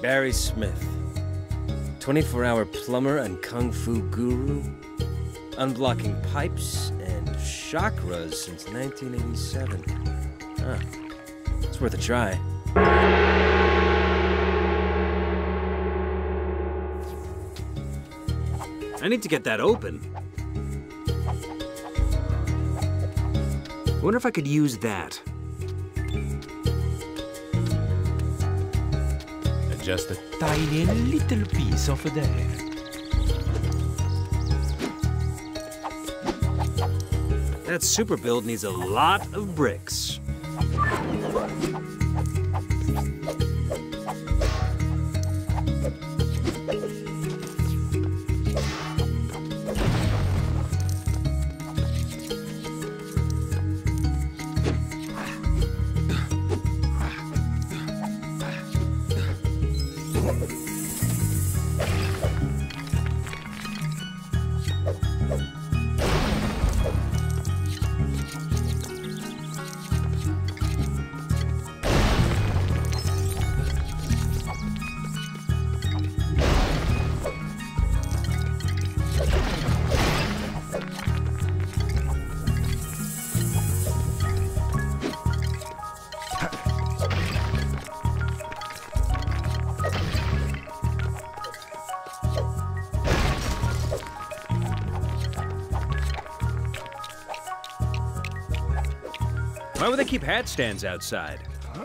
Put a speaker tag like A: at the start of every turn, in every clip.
A: Barry Smith. 24-hour plumber and kung fu guru. Unblocking pipes and chakras since 1987. Huh. It's worth a try.
B: I need to get that open. I wonder if I could use that.
C: Just a tiny little piece over there.
B: That super build needs a lot of bricks. Why would they keep hat stands outside?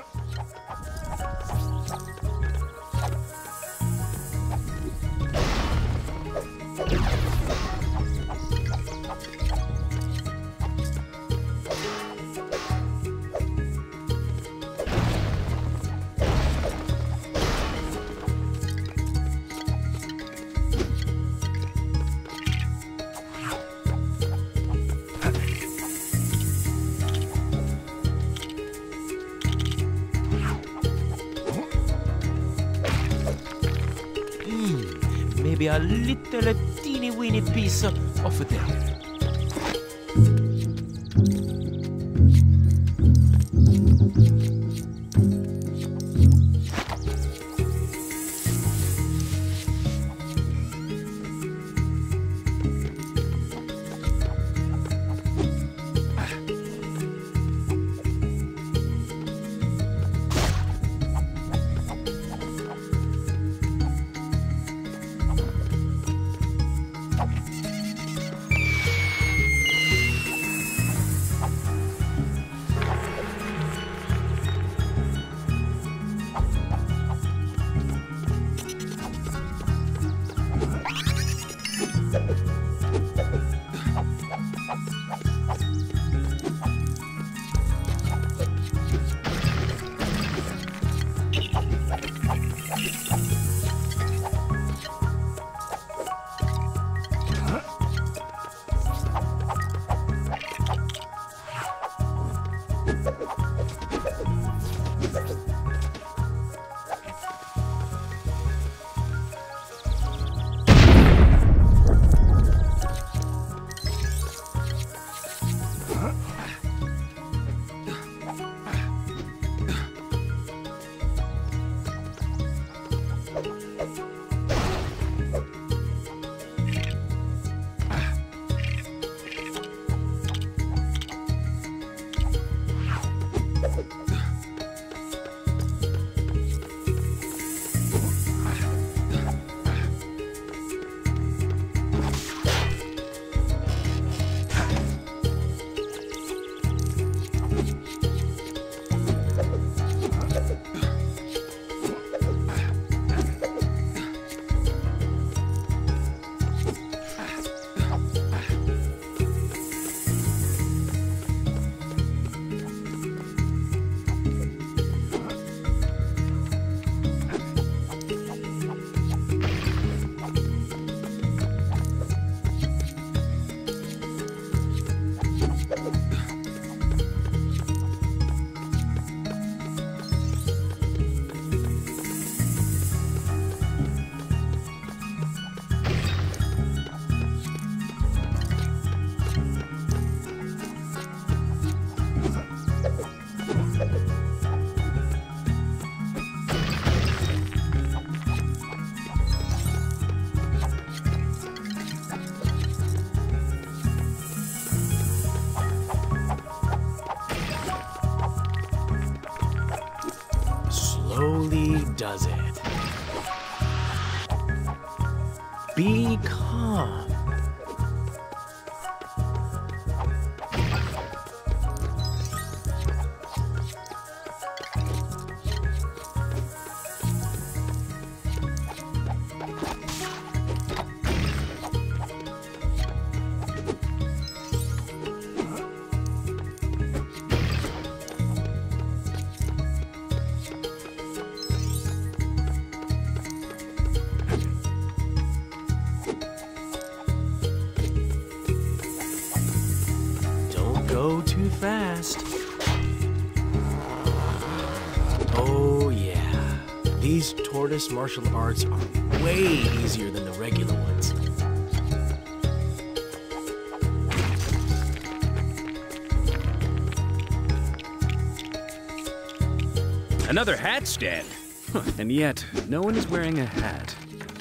C: Maybe a little teeny weeny piece over there. does it. Be calm. Go too fast. Oh yeah, these tortoise martial arts are way easier than the regular ones.
B: Another hat stand. Huh, and yet, no one is wearing a hat.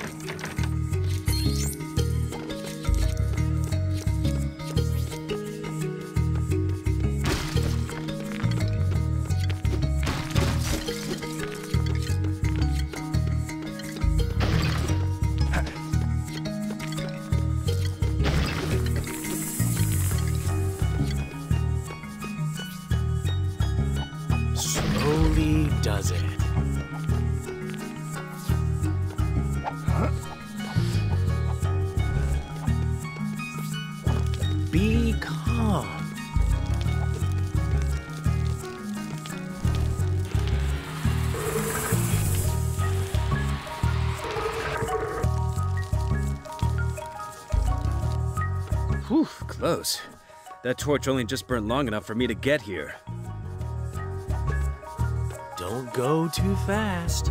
C: Slowly does it. Be calm.
B: Whew, close. That torch only just burned long enough for me to get here.
C: Don't go too fast.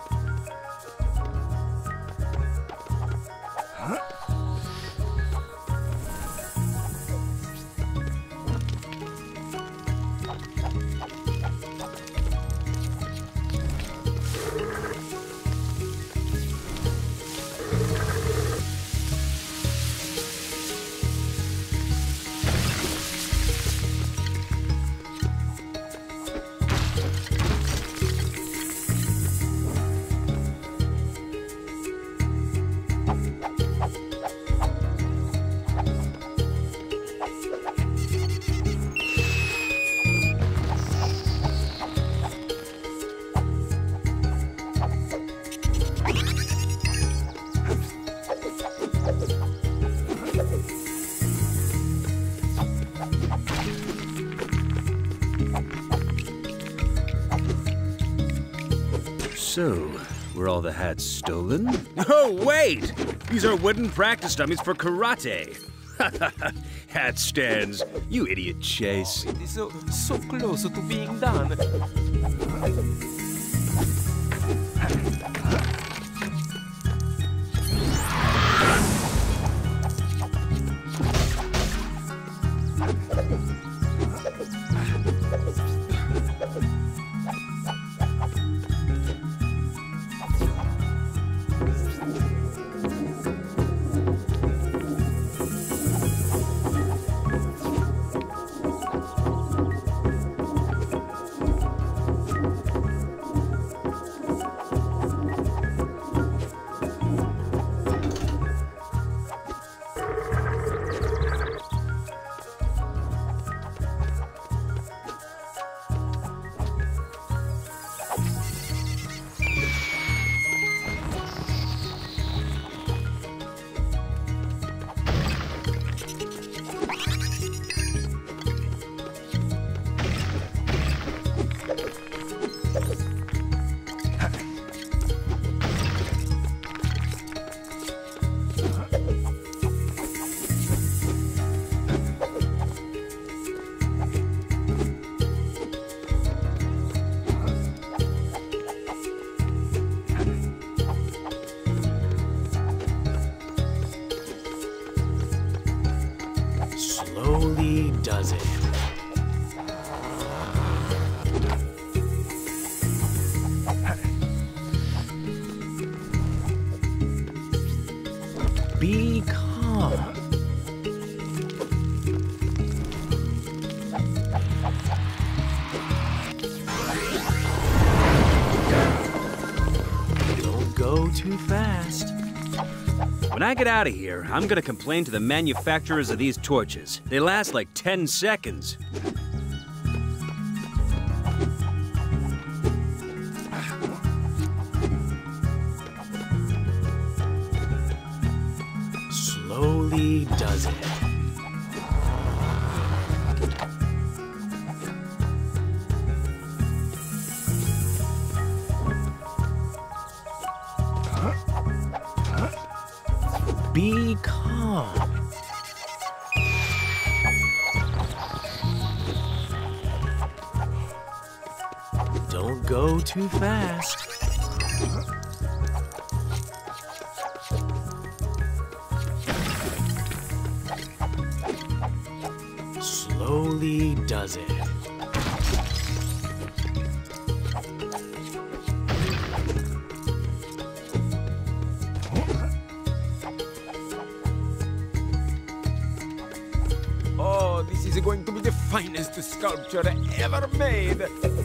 B: So, were all the hats stolen? Oh, wait! These are wooden practice dummies for karate. Hat stands. You idiot, Chase.
C: It is so close to being done. too fast.
B: When I get out of here, I'm gonna complain to the manufacturers of these torches. They last like 10 seconds.
C: Slowly does it. Be calm. Don't go too fast. Slowly does it.
D: Oh, this is going to be the finest sculpture ever made.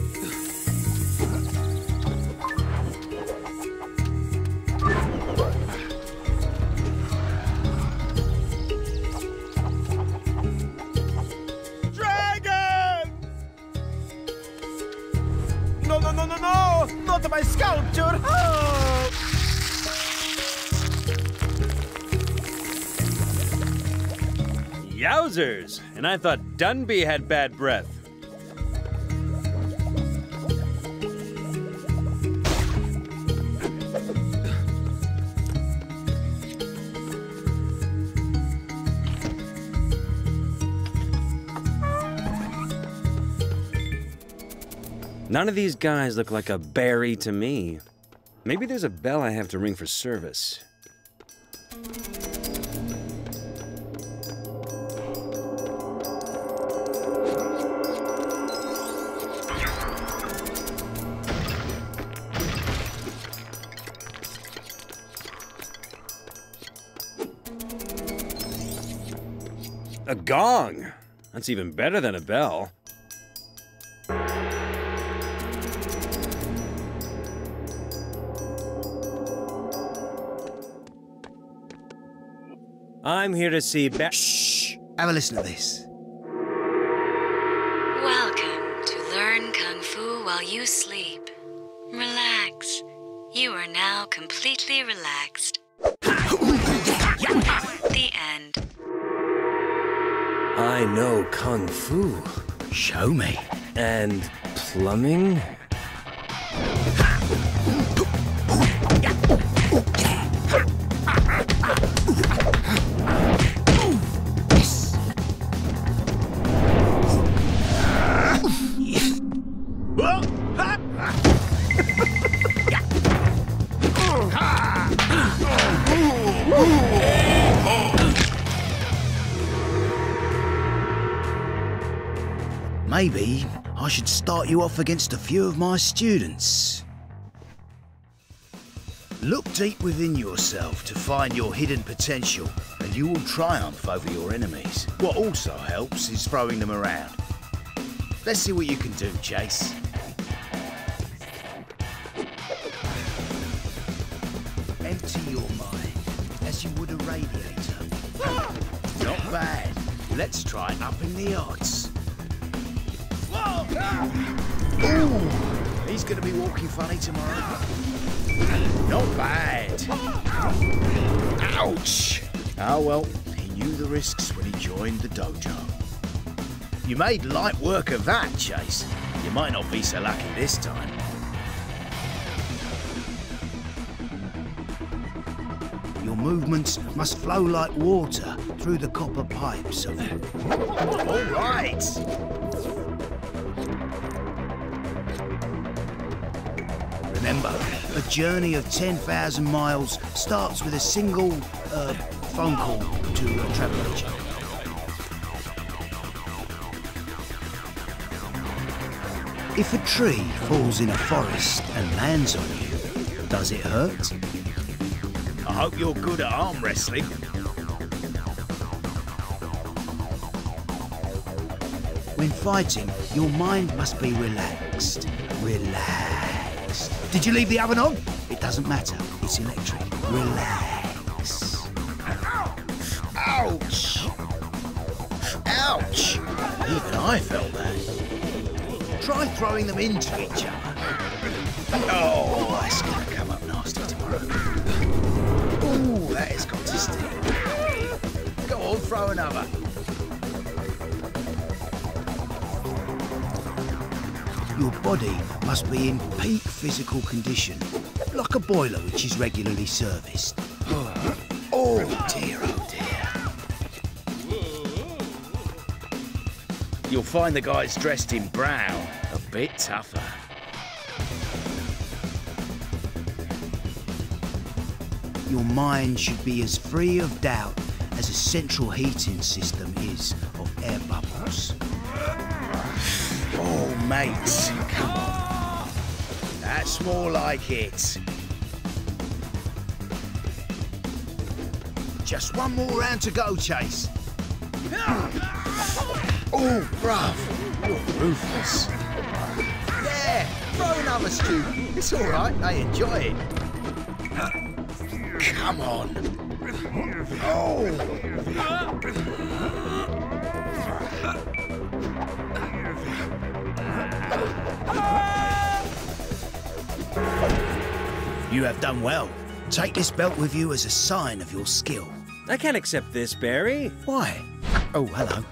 D: Dragon! No, no, no, no, no! Not my sculpture! Oh!
B: Yowzers! And I thought Dunby had bad breath. None of these guys look like a berry to me. Maybe there's a bell I have to ring for service. A gong! That's even better than a bell. I'm here to see
E: Shh! Have a listen to this.
F: Welcome to Learn Kung Fu While You Sleep. Relax. You are now completely relaxed. The end.
A: I know Kung Fu.
E: Show me.
A: And plumbing?
E: Maybe I should start you off against a few of my students. Look deep within yourself to find your hidden potential, and you will triumph over your enemies. What also helps is throwing them around. Let's see what you can do, Chase. Empty your mind as you would a radiator. Not bad. Let's try upping the odds. Ooh, he's gonna be walking funny tomorrow. Not bad. Ouch! Ah well, he knew the risks when he joined the dojo. You made light work of that, Chase. You might not be so lucky this time. Your movements must flow like water through the copper pipes of... All right! Remember, a journey of 10,000 miles starts with a single, phone call to a travel agent. If a tree falls in a forest and lands on you, does it hurt? I hope you're good at arm wrestling. When fighting, your mind must be relaxed. Relaxed. Did you leave the oven on? It Doesn't matter. It's electric. Relax. Ouch! Ouch! Even I felt that. Try throwing them into each other. Oh, that's gonna come up nasty tomorrow. Ooh, that has got to sting. Go on, throw another. Your body must be in peak physical condition, like a boiler which is regularly serviced. Oh dear, oh dear. You'll find the guys dressed in brown a bit tougher. Your mind should be as free of doubt as a central heating system is of air bubbles. Oh, mates, come on. That's more like it. Just one more round to go, Chase. Oh, bruv, you're ruthless. Yeah, throw another, Stu. It's all right, they enjoy it. Come on. Oh. You have done well. Take this belt with you as a sign of your skill.
A: I can't accept this, Barry.
E: Why? Oh, hello.